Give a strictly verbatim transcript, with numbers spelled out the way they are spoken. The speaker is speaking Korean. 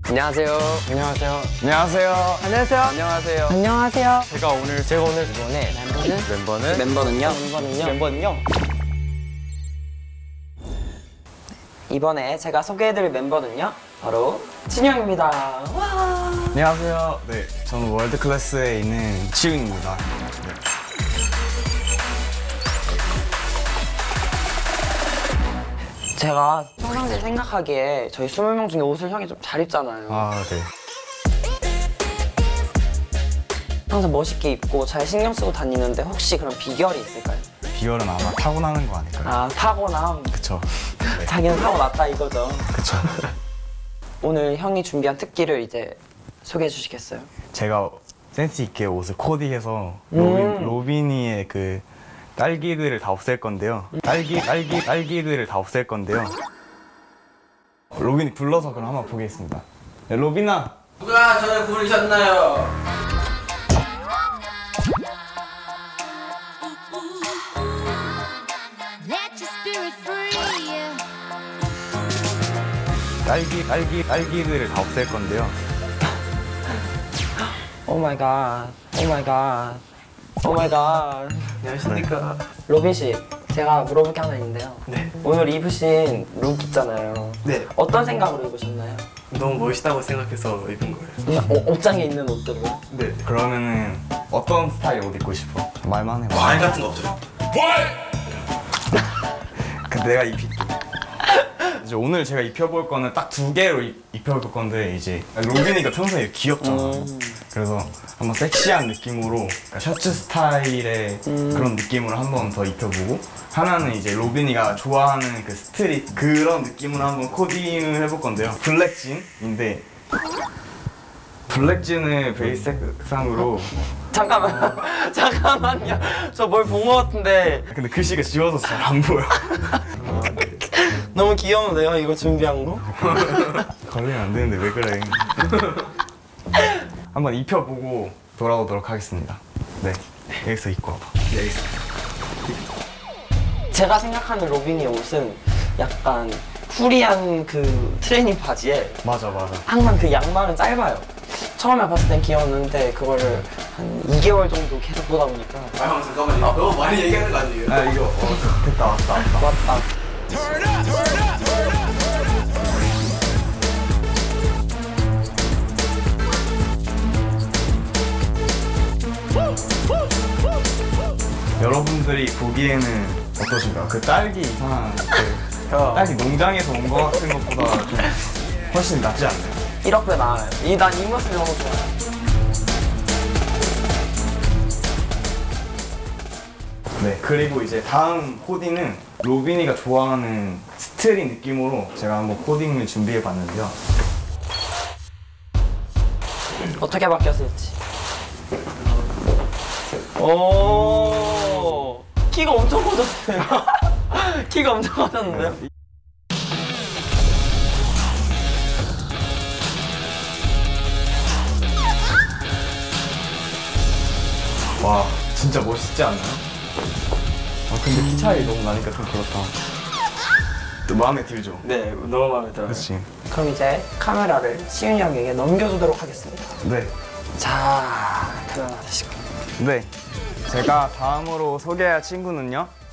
안녕하세요. 안녕하세요. 안녕하세요. 안녕하세요. 안녕하세요. 안녕하세요. 제가 오늘 제가 오늘 이번에 멤버는 멤버는 멤버는요? 멤버는요? 멤버는요? 이번에 제가 소개해드릴 멤버는요? 바로 진영입니다. 와. 안녕하세요. 네, 저는 월드 클래스에 있는 지훈입니다. 네. 제가 평상시에 생각하기에 저희 스무 명 중에 옷을 형이 좀 잘 입잖아요. 아, 네. 항상 멋있게 입고 잘 신경 쓰고 다니는데 혹시 그런 비결이 있을까요? 비결은 아마 타고나는 거 아닐까요? 아, 타고남. 그쵸. 네. 자기는 타고났다 이거죠. 그쵸. 오늘 형이 준비한 특기를 이제 소개해 주시겠어요? 제가 센스 있게 옷을 코디해서 음. 로빈, 로비니의 그 딸기들을 다 없앨 건데요. 딸기, 딸기, 딸기들을 다 없앨 건데요. 로빈이 불러서 그럼 한번 보겠습니다. 네, 로빈아! 누가 저를 부르셨나요? 딸기, 딸기, 딸기들을 다 없앨 건데요. 오 마이 갓, 오 마이 갓, 오 마이 갓. 안녕하십니까. 로빈 씨, 제가 물어볼 게 하나 있는데요. 네. 오늘 입으신 룩 있잖아요. 네. 어떤 생각으로 입으셨나요? 너무 멋있다고 생각해서 입은 거예요. 그냥 어, 옷장에 있는 옷들로요? 네. 그러면은 어떤 스타일 옷 입고 싶어? 말만 해. 말 같은 거 없죠? 그 내가 입힐게. 이제 오늘 제가 입혀볼 거는 딱 두 개로 입, 입혀볼 건데 이제 로빈이가 평소에 귀엽잖아. 음. 그래서 한번 섹시한 느낌으로 그러니까 셔츠 스타일의 음. 그런 느낌으로 한번 더 입혀보고 하나는 이제 로빈이가 좋아하는 그 스트릿 그런 느낌으로 한번 코딩을 해볼 건데요. 블랙진인데 블랙진을 베이스 색상으로 잠깐만, 잠깐만요. 저 뭘 본 것 같은데 근데 글씨가 지워서 잘 안 보여. 너무 귀여운데요, 이거 준비한 거? 걸리면 안 되는데 왜 그래. 한번 입혀보고 돌아오도록 하겠습니다. 네, 여기서 입고 와봐. 네, 알겠습니다. 제가 생각하는 로빈의 옷은 약간 후리한 그 트레이닝 바지에 맞아 맞아. 항상 그 양말은 짧아요. 처음에 봤을 땐 귀여웠는데 그거를 한 이 개월 정도 계속 보다 보니까 아, 형 잠깐만요. 너무 많이 얘기하는 거 아니에요? 아 이거 어, 됐다 왔다 왔다. 맞다. 여러분들이 보기에는 어떠신가요? 그 딸기 이상한 그 딸기 농장에서 온 거 같은 것보다 좀 훨씬 낫지 않나요? 일억 배 나아요. 이 난 이 모습이 너무 좋아요. 네, 그리고 이제 다음 코디는 로빈이가 좋아하는 스트릿 느낌으로 제가 한번 코딩을 준비해 봤는데요. 어떻게 바뀌었을지. 오, 키가 엄청 커졌어요. 키가 엄청 커졌는데요? 와, 진짜 멋있지 않나요? 아, 근데 키 차이 너무 나니까 좀 그렇다. 또 마음에 들죠? 네, 너무 마음에 들어요. 그렇지. 그럼 이제 카메라를 시윤이 형에게 넘겨주도록 하겠습니다. 네. 자, 카메라 하시고. 네. 제가 다음으로 소개할 친구는요.